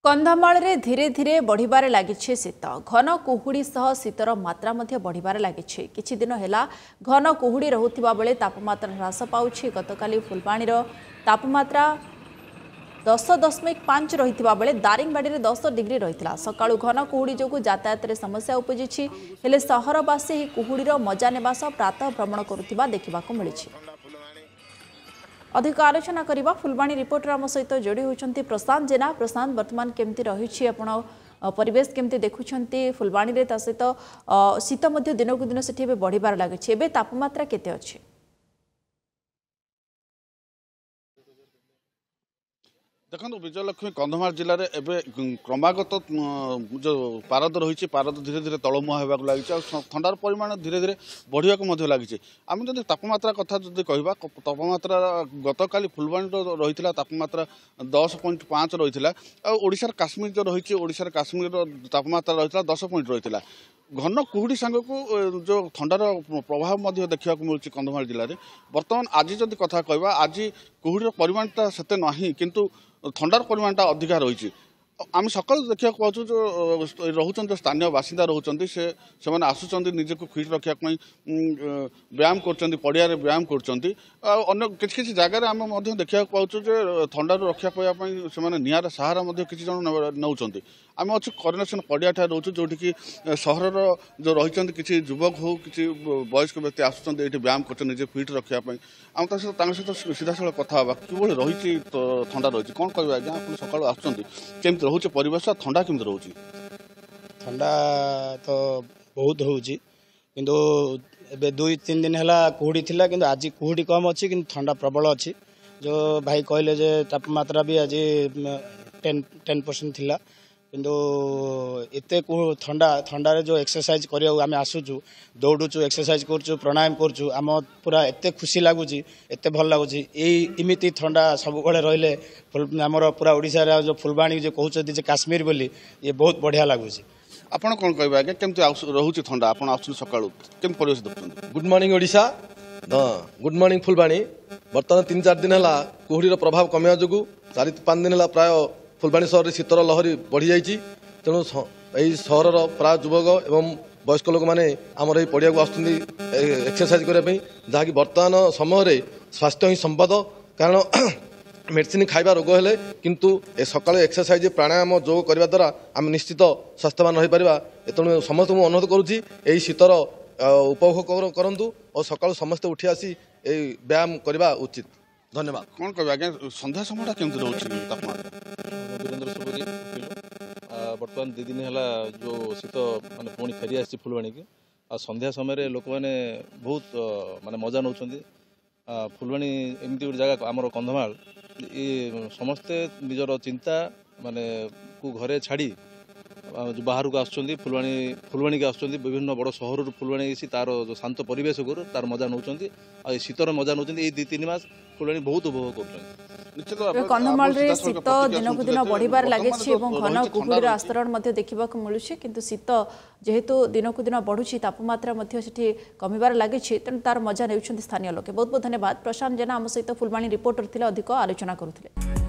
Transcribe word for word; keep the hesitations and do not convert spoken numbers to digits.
कंधमाल रे धीरे धीरे बढ़िबारे लागिछे शीत घन कुहुड़ी सह शीतर मात्रा मध्य बढ़िबारे लागिछे किछि दिन हेला घन कुहुड़ी रहुथिबा बेले तापमात्रा ह्रास पाउछि। गतकाली फुलबाणीर तापमात्रा दस दशमिक पांच रहिथिबा बेले दारिंगबाड़ी रे दस डिग्री रहिथिला। सकाळु घन कुहुड़ी जोगु यातायात रे समस्या उपजिछि हेले सहरवासी ही कुहुड़ीर मजा नेबा सह प्रातः भ्रमण करुथिबा देखिबाकु मिलिछि। अधिक आलोचना करबा फुलबाणी रिपोर्टर आम सहित जोड़ी होती प्रशांत जेना। प्रशांत वर्तमान केमती रही आपण परिवेश केमती देखुंट फुलबाणी रे ता सहित शीत मध्य दिनकु दिन सेठी बढ़िबार लागिछि एबे तापमात्रा केते अछि? देखो विजयलक्ष्मी कंधमाल जिले में एवं क्रमागत जो पारद रही पारद धीरे धीरे तलमुआ होगा लगी ठंडार परिमाण धीरे धीरे बढ़ाक लगी। आम जब तापमात्रा कथा जो कह तापमात्रा गतकाली फुलबाणी रही तापमात्रा दस पॉइंट पाँच रही ओडिशार काश्मीर जो रही ओडिशार काश्मीर तापमात्रा रही दस पॉइंट रही घन कुहुड़ी सांग को जो ठंडार प्रभाव देखा मिलूँ कंधमाल जिले में। बर्तमान आज जब कथा कहवा आज कुहुड़ीर परिमाणटा सेते नहीं किंतु ठंडार परिमाणटा अधिका रही। आम सकाल देखा पाचु जो रोचन जो स्थानीय बासिंदा रोचन से से आसुँच निजक फिट रखापी व्यायाम कर पड़िया व्यायाम कर किसी जगार आम देखा पाचु ठंडार रक्षा करने से निआर सहारा किसी जन नौकरी। आम अच्छे करेक्शन पड़िया ठार रोचु जो कि सहर जो रही किसी युवक हो कि वयस्क व्यक्ति आसुँच ये व्यायाम कर निजे फिट रखापी आम सहित सीधा साल कथा कि रही ठंडा रही कौन कह आज्ञा आप सका आसुँच रोचे परिवेश ठंडा केमती रोचे? ठंडा तो बहुत होउची किंतु एबे दुई तीन दिन हैला कुहुड़ी थिला किंतु आज कुहुड़ी कम अच्छी किंतु ठंडा प्रबल अच्छी। जो भाई कहले जे तापमात्रा भी आज टेन टेन परसेंट थिला किंतु एते ठंडा ठंडा जो एक्सरसाइज करिया आम आसुचु दौड़ुचु एक्सरसाइज करचु प्राणायाम करचु आम पूरा एते खुशी लगुच एते भल लगुच इमिति ठंडा सब बड़े रहिले आमर पूरा ओडिशा जो फुलबाणी जो कहते जे काश्मीर बोली ये बहुत बढ़िया लगुच। आपन कौन कहबे आगे केमती रोचे ठंडा आपन आसु सकाळू केम परिवेश देखुछन? Good morning Odisha good morning Phulbani. बर्तमान तीन चार दिन है कुहुड़ीर प्रभाव कमिया जो चार पाँच दिन है प्राय फुलबाणी सहर शीतर लहरी बढ़ी जाइए तेणु यही सहर प्राय युवक एवं वयस्क लोक मैंने आमर ये पड़िया को आसुँच एक्सरसाइज करने जहाँकि बर्तमान समय स्वास्थ्य ही संपद कारण मेडिसिन खाइबा रोग हेले किंतु ए सकाଳେ एक्सरसाइज प्राणायाम योग करने द्वारा आम निश्चित स्वास्थ्यवान रही पारिबा। तेणु समस्त मुझे अनुरोध करुँची यही शीतर उपभोग करूँ और सकाळु समस्ते उठी आसी व्यायाम करने उचित। धन्यवाद। कौन कह आज्ञा संध्या समय केमती रोचे तापमात्रा? वीरेंद्र सुपुरी बर्तमान दी दिन है जो शीत माने पुणी फेरी आसी फुलबाणी की आ संध्या समय लोक मैंने बहुत माने मजा नौ फुलबाणी एमती गोटे जगह आमर कंधमाल ये समस्ते निजर चिंता माने को घरे छाड़ी जो बाहर को आसुँच फुलबाणी फुलबाणी के आसुँच विभिन्न बड़ सहर फुलबाणी तार जो शांत परिवेश को तार मजा नौ शीतर मजा नौ दी तीन मास फुलबाणी बहुत उपभोग कर। कंधमाल रे शीत दिनकु दिन बढ़िबार लागिछि एवं घन कुहुड़ीर आस्तरण मध्य देखिबाकु मिलुछि किंतु शीत जेहेतु दिनकु दिन बढ़ुछि तापमात्रा मध्य सेठी कमिबार लागिछि तेणु तार मजा नेउछन्ति स्थानीय लोके। बहुत बहुत धन्यवाद। प्रशांत जेना आम सहित फुलबाणी रिपोर्टर थिले अधिक आलोचना करुथिले।